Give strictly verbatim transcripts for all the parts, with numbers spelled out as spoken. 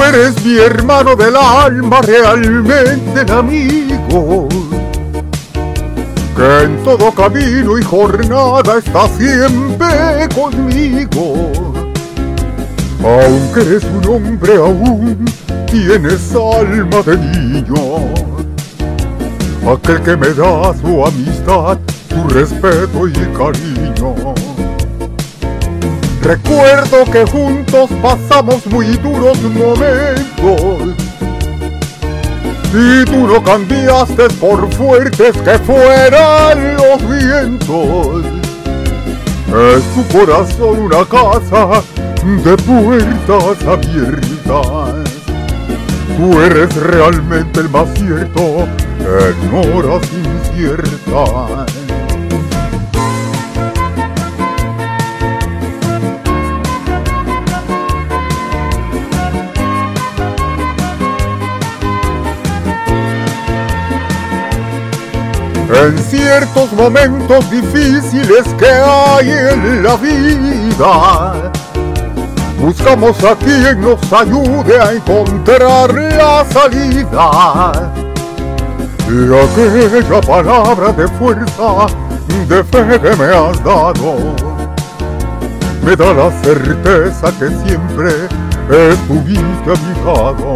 Eres mi hermano del alma, realmente el amigo, que en todo camino y jornada está siempre conmigo. Aunque eres un hombre aún, tienes alma de niño, aquel que me da su amistad, su respeto y cariño. Recuerdo que juntos pasamos muy duros momentos, y tú no cambiaste por fuertes que fueran los vientos. Es tu corazón una casa de puertas abiertas. Tú eres realmente el más cierto en horas inciertas. En ciertos momentos difíciles que hay en la vida, buscamos a quien nos ayude a encontrar la salida. Y aquella palabra de fuerza, de fe que me has dado, me da la certeza que siempre estuviste a mi lado.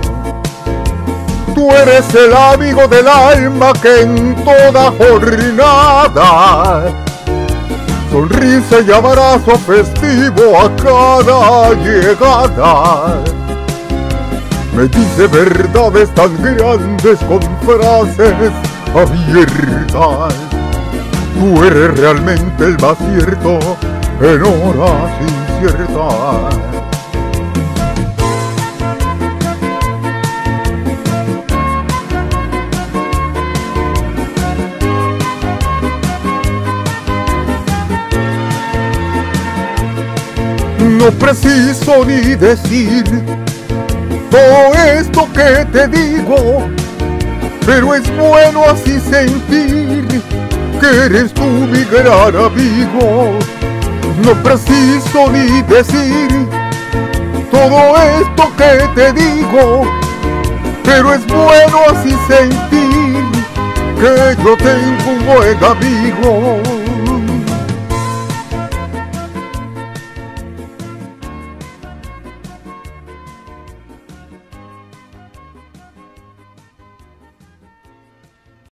Tú eres el amigo del alma que en toda jornada, sonrisa y abrazo festivo a cada llegada, me dice verdades tan grandes con frases abiertas. Tú eres realmente el más cierto en horas inciertas. No preciso ni decir todo esto que te digo, pero es bueno así sentir que eres tú mi gran amigo. No preciso ni decir todo esto que te digo, pero es bueno así sentir que yo tengo un buen amigo.